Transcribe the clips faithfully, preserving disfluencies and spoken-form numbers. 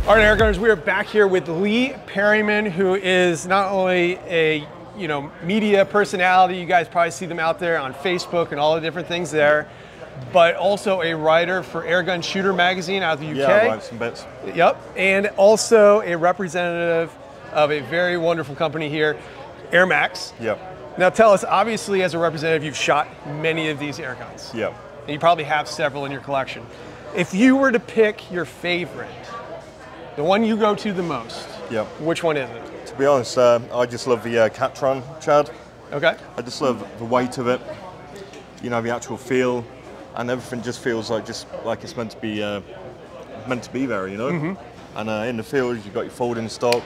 All right, Airgunners, we are back here with Lee Perryman, who is not only a you know media personality, you guys probably see them out there on Facebook and all the different things there, but also a writer for Airgun Shooter magazine out of the U K. Yeah, I write some bits. Yep, and also a representative of a very wonderful company here, AirMaks. Yep. Now tell us, obviously as a representative, you've shot many of these Airguns. Yep. And you probably have several in your collection. If you were to pick your favorite, the one you go to the most, yep. which one is it? To be honest, uh, I just love the uh, Catron Chad. Okay. I just love the weight of it, you know, the actual feel, and everything just feels like just like it's meant to be uh, meant to be there, you know. Mm-hmm. And uh, in the field, you've got your folding stock.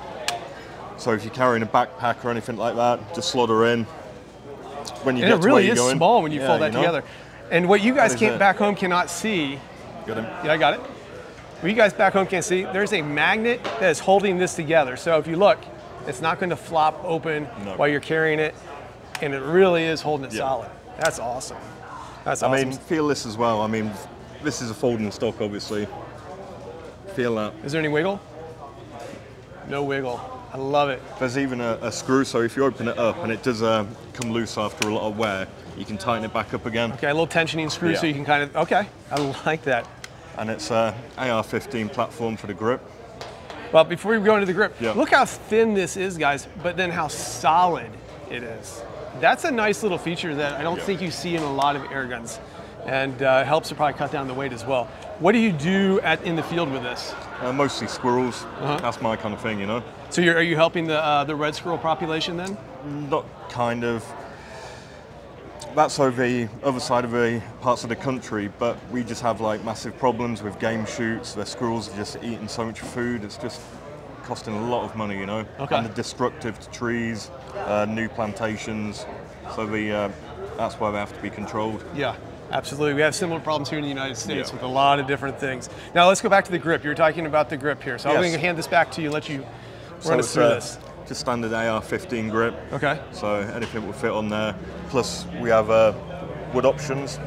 So if you're carrying a backpack or anything like that, just slot her in. When you and get it to really where is you're going, small when you yeah, fold that you know? together. And what you guys can't it? back home cannot see. Got him? Yeah, I got it. What you guys back home can't see, there's a magnet that is holding this together. So if you look, it's not going to flop open no. while you're carrying it, and it really is holding it yeah. solid. That's awesome. That's I awesome. mean, feel this as well. I mean, this is a folding stock, obviously. Feel that. Is there any wiggle? No wiggle. I love it. There's even a, a screw, so if you open it up and it does uh, come loose after a lot of wear, you can tighten it back up again. Okay, a little tensioning screw yeah. so you can kind of, okay, I like that. And it's a A R fifteen platform for the grip. Well, before we go into the grip, yep. look how thin this is, guys, but then how solid it is. That's a nice little feature that I don't yep. think you see in a lot of Airguns, and uh, helps to probably cut down the weight as well. What do you do at, in the field with this? Uh, mostly squirrels. Uh-huh. That's my kind of thing, you know. So you're, are you helping the, uh, the red squirrel population then? Not kind of. That's over the other side of the parts of the country, but we just have like massive problems with game shoots. The squirrels are just eating so much food, it's just costing a lot of money, you know. Okay. And they're destructive to trees, uh, new plantations, so the, uh, that's why they have to be controlled. Yeah, absolutely. We have similar problems here in the United States yeah. with a lot of different things. Now let's go back to the grip. You were talking about the grip here, so yes. I'm going to hand this back to you and let you so run us through uh, this. Just standard A R fifteen grip. Okay. So anything will fit on there. Plus we have uh, wood options.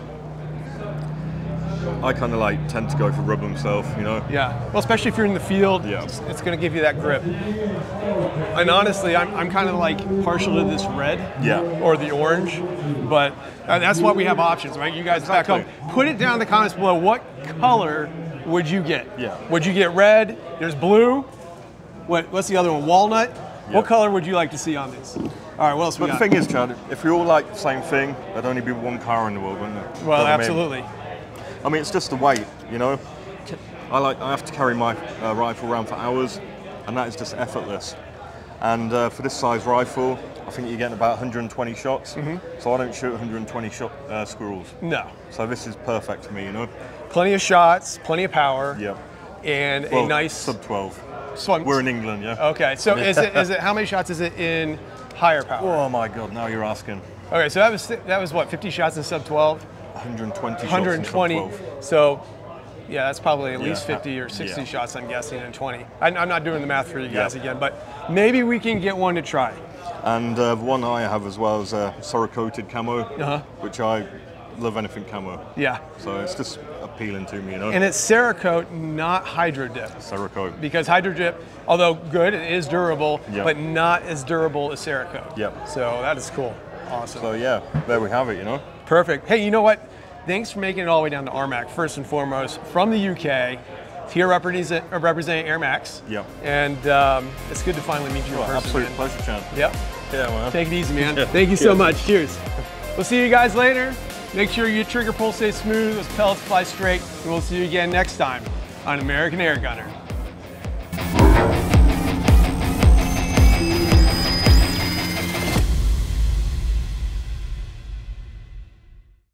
I kind of like tend to go for rubber myself, you know. Yeah. Well, especially if you're in the field, yeah. it's, it's going to give you that grip. And honestly, I'm, I'm kind of like partial to this red yeah. or the orange, but that's why we have options, right? You guys exactly. back home, put it down in the comments below. What color would you get? Yeah. Would you get red? There's blue. What, what's the other one? Walnut? Yep. What color would you like to see on this? All right, what else we but got? The thing is, Chad, if we all like the same thing, there'd only be one car in the world, wouldn't there? Well, you know absolutely. I mean? I mean, it's just the weight, you know. I like I have to carry my uh, rifle around for hours, and that is just effortless. And uh, for this size rifle, I think you're getting about one hundred twenty shots. Mm-hmm. So I don't shoot one hundred twenty shot uh, squirrels. No. So this is perfect for me, you know. Plenty of shots, plenty of power. Yep. And well, a nice sub twelve. So We're in England, yeah. Okay, so is it is it how many shots is it in higher power? Oh my God, now you're asking. Okay, so that was that was what, fifty shots in sub twelve? one hundred twenty one hundred twenty. Shots in sub twelve. So yeah, that's probably at least yeah. fifty or sixty yeah. shots, I'm guessing, in twenty. I, I'm not doing the math for you guys yep. again, but maybe we can get one to try. And uh, the one I have as well is a Cerakoted camo, uh-huh. which I love anything camo. Yeah. So it's just appealing to me, you know. And it's Cerakote, not Hydro Dip. Cerakote. Because Hydro Dip, although good, it is durable, yep. but not as durable as Cerakote. Yep. So that is cool. Awesome. So yeah, there we have it, you know. Perfect. Hey, you know what? Thanks for making it all the way down to R MAC, first and foremost, from the U K, here representing, representing AirMaks. Yep. And um, it's good to finally meet you in well, person. Absolute man. pleasure, Chan. Yep. Yeah, man. Take it easy, man. Yeah. Thank you Cheers. so much. Cheers. We'll see you guys later. Make sure your trigger pull stays smooth, those pellets fly straight, and we'll see you again next time on American Airgunner.